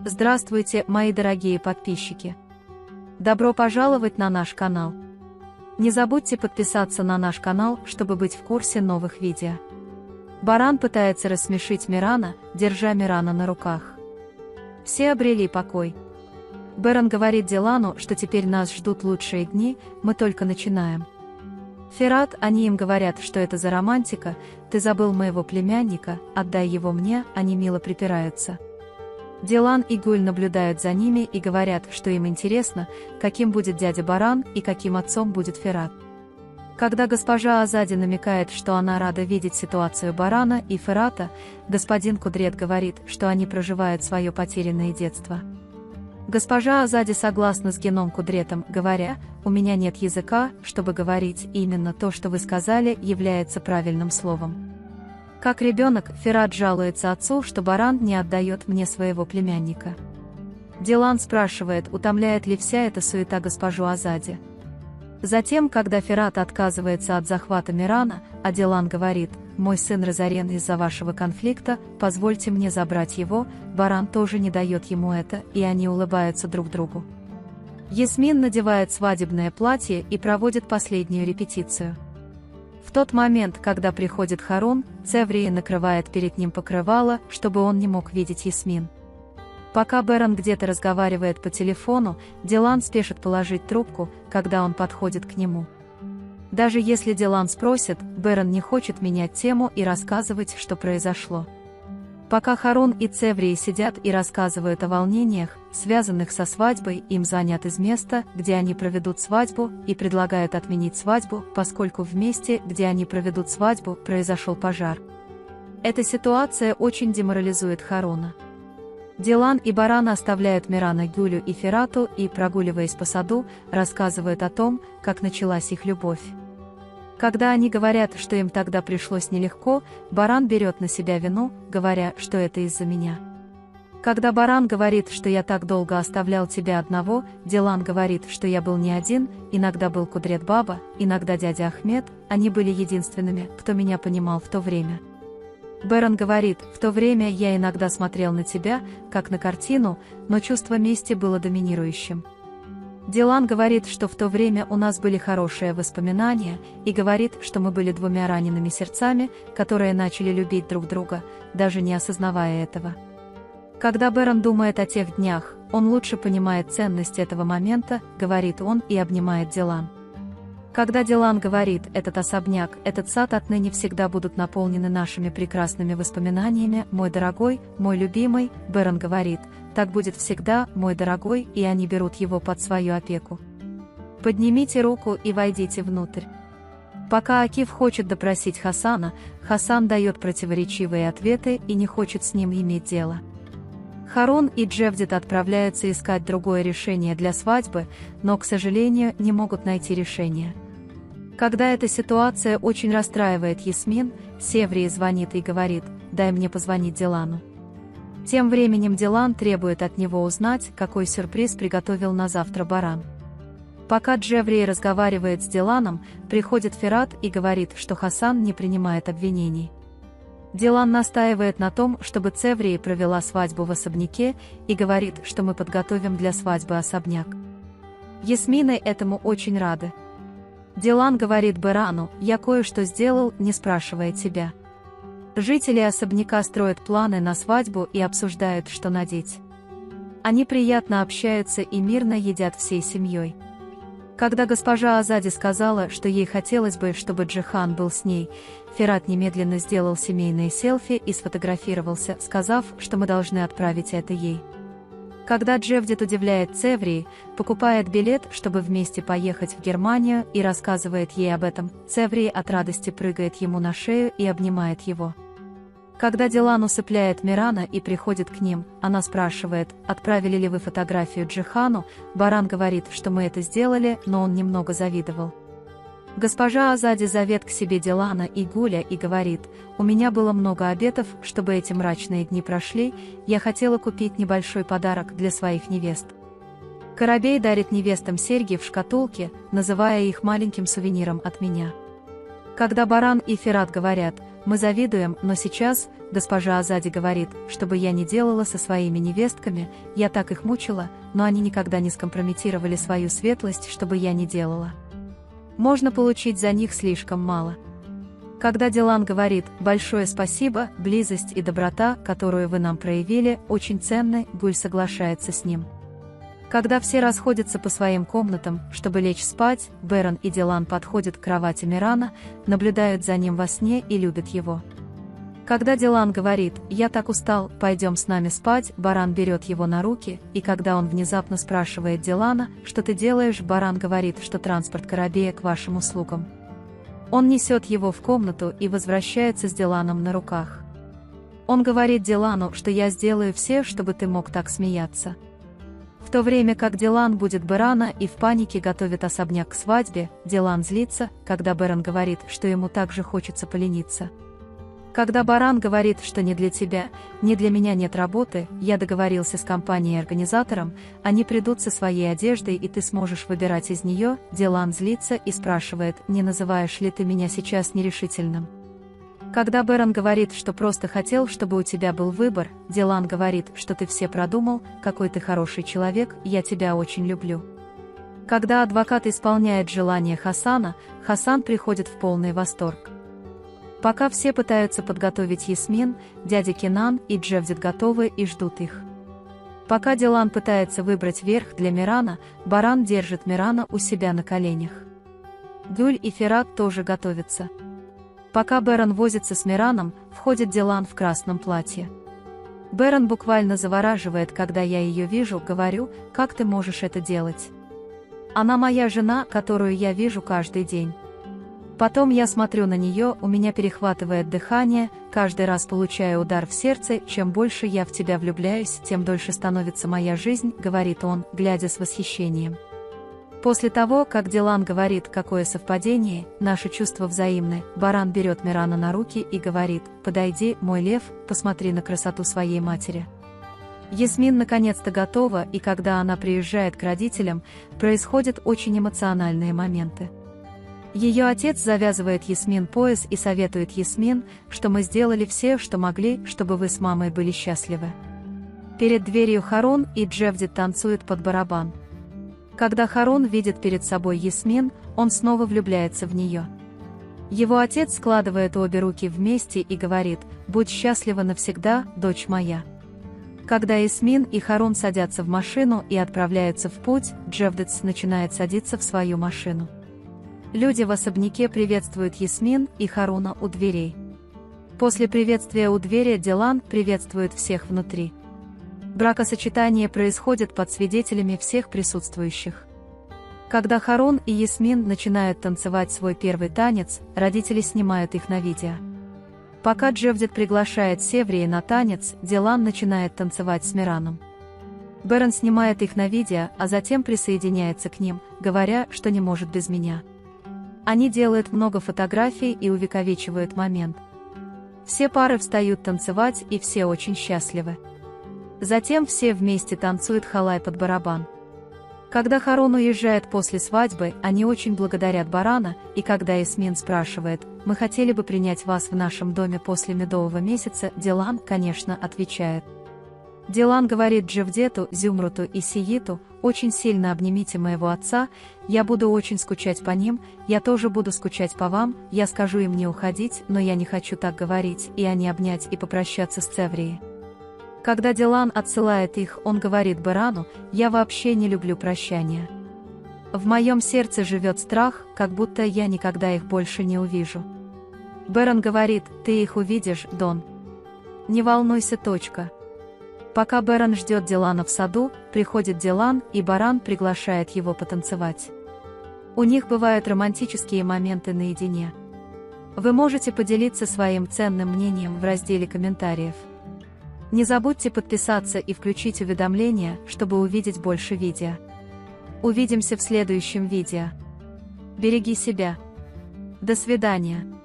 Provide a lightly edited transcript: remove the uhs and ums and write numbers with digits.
Здравствуйте, мои дорогие подписчики! Добро пожаловать на наш канал! Не забудьте подписаться на наш канал, чтобы быть в курсе новых видео. Баран пытается рассмешить Мирана, держа Мирана на руках. Все обрели покой. Берон говорит Дилану, что теперь нас ждут лучшие дни, мы только начинаем. Ферат, они им говорят, что это за романтика, ты забыл моего племянника, отдай его мне, они мило припираются. Дилан и Гуль наблюдают за ними и говорят, что им интересно, каким будет дядя Баран и каким отцом будет Ферат. Когда госпожа Азади намекает, что она рада видеть ситуацию Барана и Ферата, господин Кудрет говорит, что они проживают свое потерянное детство. Госпожа Азади согласна с Геном Кудретом, говоря, «У меня нет языка, чтобы говорить, и именно то, что вы сказали, является правильным словом». Как ребенок, Ферат жалуется отцу, что Баран не отдает мне своего племянника. Дилан спрашивает, утомляет ли вся эта суета госпожу Азади. Затем, когда Ферат отказывается от захвата Мирана, а Дилан говорит, «Мой сын разорен из-за вашего конфликта, позвольте мне забрать его», Баран тоже не дает ему это, и они улыбаются друг другу. Ясмин надевает свадебное платье и проводит последнюю репетицию. В тот момент, когда приходит Харун, Цеврия накрывает перед ним покрывало, чтобы он не мог видеть Ясмин. Пока Берон где-то разговаривает по телефону, Дилан спешит положить трубку, когда он подходит к нему. Даже если Дилан спросит, Берон не хочет менять тему и рассказывать, что произошло. Пока Харун и Цеврия сидят и рассказывают о волнениях, связанных со свадьбой, им звонят из места, где они проведут свадьбу, и предлагают отменить свадьбу, поскольку в месте, где они проведут свадьбу, произошел пожар. Эта ситуация очень деморализует Харуна. Дилан и Баран оставляют Мирана Гюлю и Ферату и, прогуливаясь по саду, рассказывают о том, как началась их любовь. Когда они говорят, что им тогда пришлось нелегко, Баран берет на себя вину, говоря, что это из-за меня. Когда Баран говорит, что я так долго оставлял тебя одного, Дилан говорит, что я был не один, иногда был Кудрет Баба, иногда дядя Ахмед, они были единственными, кто меня понимал в то время. Берон говорит, в то время я иногда смотрел на тебя, как на картину, но чувство мести было доминирующим. Дилан говорит, что в то время у нас были хорошие воспоминания, и говорит, что мы были двумя ранеными сердцами, которые начали любить друг друга, даже не осознавая этого. Когда Берон думает о тех днях, он лучше понимает ценность этого момента, говорит он и обнимает Дилан. Когда Дилан говорит, этот особняк, этот сад отныне всегда будут наполнены нашими прекрасными воспоминаниями, мой дорогой, мой любимый, Берон говорит, так будет всегда, мой дорогой, и они берут его под свою опеку. Поднимите руку и войдите внутрь. Пока Акиф хочет допросить Хасана, Хасан дает противоречивые ответы и не хочет с ним иметь дело. Харун и Джевдет отправляются искать другое решение для свадьбы, но, к сожалению, не могут найти решение. Когда эта ситуация очень расстраивает Ясмин, Севрия звонит и говорит, «Дай мне позвонить Дилану». Тем временем Дилан требует от него узнать, какой сюрприз приготовил на завтра Баран. Пока Джеврия разговаривает с Диланом, приходит Ферат и говорит, что Хасан не принимает обвинений. Дилан настаивает на том, чтобы Цеврия провела свадьбу в особняке, и говорит, что мы подготовим для свадьбы особняк. Ясмины этому очень рады. Дилан говорит Берану, я кое-что сделал, не спрашивая тебя. Жители особняка строят планы на свадьбу и обсуждают, что надеть. Они приятно общаются и мирно едят всей семьей. Когда госпожа Азади сказала, что ей хотелось бы, чтобы Джихан был с ней, Ферат немедленно сделал семейное селфи и сфотографировался, сказав, что мы должны отправить это ей. Когда Джевдет удивляет Цеврии, покупает билет, чтобы вместе поехать в Германию, и рассказывает ей об этом, Цеврия от радости прыгает ему на шею и обнимает его. Когда Дилан усыпляет Мирана и приходит к ним, она спрашивает, отправили ли вы фотографию Джихану, Баран говорит, что мы это сделали, но он немного завидовал. Госпожа Азади зовет к себе Дилана и Гуля и говорит, «У меня было много обетов, чтобы эти мрачные дни прошли, я хотела купить небольшой подарок для своих невест». Коробей дарит невестам серьги в шкатулке, называя их маленьким сувениром от меня. Когда Баран и Ферат говорят: «Мы завидуем, но сейчас госпожа Азади говорит, чтобы я не делала со своими невестками, я так их мучила, но они никогда не скомпрометировали свою светлость, чтобы я не делала. Можно получить за них слишком мало». Когда Дилан говорит: «Большое спасибо, близость и доброта, которую вы нам проявили, очень ценны», Гуль соглашается с ним. Когда все расходятся по своим комнатам, чтобы лечь спать, Берон и Дилан подходят к кровати Мирана, наблюдают за ним во сне и любят его. Когда Дилан говорит: «Я так устал, пойдем с нами спать», Баран берет его на руки, и когда он внезапно спрашивает Дилана: «Что ты делаешь?», Баран говорит, что транспорт Карабея к вашим услугам. Он несет его в комнату и возвращается с Диланом на руках. Он говорит Дилану, что «я сделаю все, чтобы ты мог так смеяться». В то время как Дилан будет Берана и в панике готовит особняк к свадьбе, Дилан злится, когда Беран говорит, что ему также хочется полениться. Когда Баран говорит, что «не для тебя, не для меня нет работы, я договорился с компанией-организатором, они придут со своей одеждой и ты сможешь выбирать из нее», Дилан злится и спрашивает: «Не называешь ли ты меня сейчас нерешительным?» Когда Беран говорит, что просто хотел, чтобы у тебя был выбор, Дилан говорит, что ты все продумал, какой ты хороший человек, я тебя очень люблю. Когда адвокат исполняет желание Хасана, Хасан приходит в полный восторг. Пока все пытаются подготовить Ясмин, дядя Кинан и Джевдет готовы и ждут их. Пока Дилан пытается выбрать верх для Мирана, Баран держит Мирана у себя на коленях. Гуль и Ферат тоже готовятся. Пока Берон возится с Мираном, входит Дилан в красном платье. Берон буквально завораживает, когда я ее вижу, говорю: «Как ты можешь это делать? Она моя жена, которую я вижу каждый день». Потом я смотрю на нее, у меня перехватывает дыхание, каждый раз получаю удар в сердце: «Чем больше я в тебя влюбляюсь, тем дольше становится моя жизнь», говорит он, глядя с восхищением. После того, как Дилан говорит, какое совпадение, наши чувства взаимны, Баран берет Мирана на руки и говорит: «Подойди, мой лев, посмотри на красоту своей матери». Ясмин наконец-то готова, и когда она приезжает к родителям, происходят очень эмоциональные моменты. Ее отец завязывает Ясмин пояс и советует Ясмин, что мы сделали все, что могли, чтобы вы с мамой были счастливы. Перед дверью Харун и Джевдет танцуют под барабан. Когда Харун видит перед собой Ясмин, он снова влюбляется в нее. Его отец складывает обе руки вместе и говорит: «Будь счастлива навсегда, дочь моя». Когда Ясмин и Харун садятся в машину и отправляются в путь, Джевдет начинает садиться в свою машину. Люди в особняке приветствуют Ясмин и Харуна у дверей. После приветствия у двери Дилан приветствует всех внутри. Бракосочетание происходит под свидетелями всех присутствующих. Когда Харун и Ясмин начинают танцевать свой первый танец, родители снимают их на видео. Пока Джевдет приглашает Севрии на танец, Дилан начинает танцевать с Мираном. Берон снимает их на видео, а затем присоединяется к ним, говоря, что не может без меня. Они делают много фотографий и увековечивают момент. Все пары встают танцевать, и все очень счастливы. Затем все вместе танцуют халай под барабан. Когда Харун уезжает после свадьбы, они очень благодарят Барана, и когда Ясмин спрашивает: «Мы хотели бы принять вас в нашем доме после медового месяца», Дилан, конечно, отвечает. Дилан говорит Джевдету, Зюмруту и Сииту: «Очень сильно обнимите моего отца, я буду очень скучать по ним, я тоже буду скучать по вам, я скажу им не уходить, но я не хочу так говорить», и они обнять и попрощаться с Цеврией. Когда Дилан отсылает их, он говорит Берану: «Я вообще не люблю прощания. В моем сердце живет страх, как будто я никогда их больше не увижу». Беран говорит: «Ты их увидишь, Дон. Не волнуйся, точка». Пока Беран ждет Дилана в саду, приходит Дилан, и Баран приглашает его потанцевать. У них бывают романтические моменты наедине. Вы можете поделиться своим ценным мнением в разделе комментариев. Не забудьте подписаться и включить уведомления, чтобы увидеть больше видео. Увидимся в следующем видео. Береги себя. До свидания.